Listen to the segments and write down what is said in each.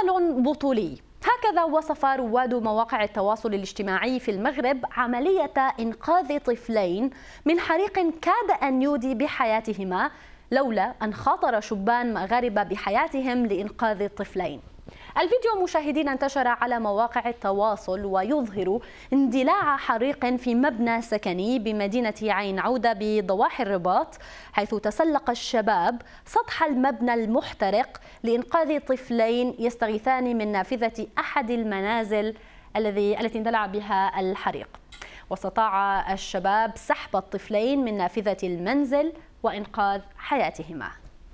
عمل بطولي. هكذا وصف رواد مواقع التواصل الاجتماعي في المغرب عملية إنقاذ طفلين من حريق كاد أن يودي بحياتهما لولا أن خاطر شبان مغاربة بحياتهم لإنقاذ الطفلين. الفيديو مشاهدين انتشر على مواقع التواصل ويظهر اندلاع حريق في مبنى سكني بمدينة عين عودة بضواحي الرباط، حيث تسلق الشباب سطح المبنى المحترق لإنقاذ طفلين يستغيثان من نافذة أحد المنازل التي اندلع بها الحريق. واستطاع الشباب سحب الطفلين من نافذة المنزل وإنقاذ حياتهما.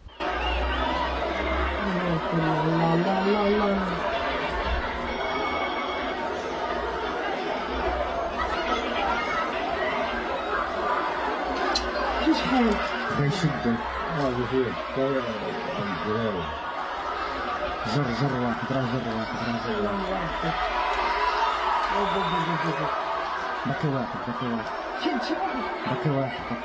شحال غيشدك جر واحد باقي واحد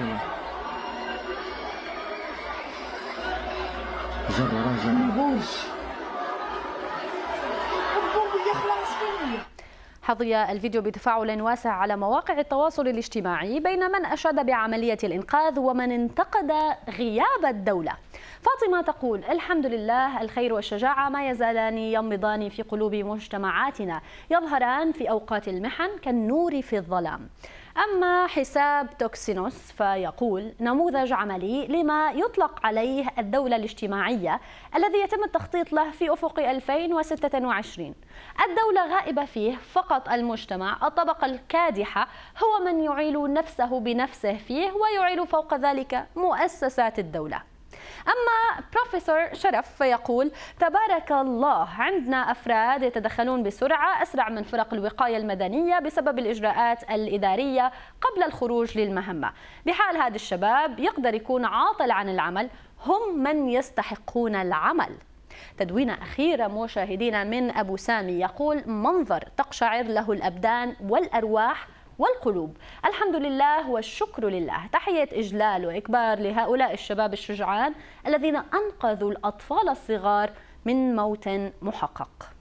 حظي الفيديو بتفاعل واسع على مواقع التواصل الاجتماعي بين من أشاد بعملية الإنقاذ ومن انتقد غياب الدولة. فاطمة تقول: الحمد لله، الخير والشجاعة ما يزالان ينبضان في قلوب مجتمعاتنا، يظهران في أوقات المحن كالنور في الظلام. أما حساب توكسينوس فيقول: نموذج عملي لما يطلق عليه الدولة الاجتماعية الذي يتم التخطيط له في أفق 2026. الدولة غائبة فيه، فقط المجتمع، الطبقة الكادحة، هو من يعيل نفسه بنفسه فيه ويعيل فوق ذلك مؤسسات الدولة. أما بروفيسور شرف فيقول: تبارك الله، عندنا أفراد يتدخلون بسرعة أسرع من فرق الوقاية المدنية بسبب الإجراءات الإدارية قبل الخروج للمهمة. بحال هذا الشباب يقدر يكون عاطل عن العمل، هم من يستحقون العمل. تدوينة أخيرة مشاهدينا من أبو سامي يقول: منظر تقشعر له الأبدان والأرواح والقلوب. الحمد لله والشكر لله. تحية إجلال وإكبار لهؤلاء الشباب الشجعان الذين أنقذوا الأطفال الصغار من موت محقق.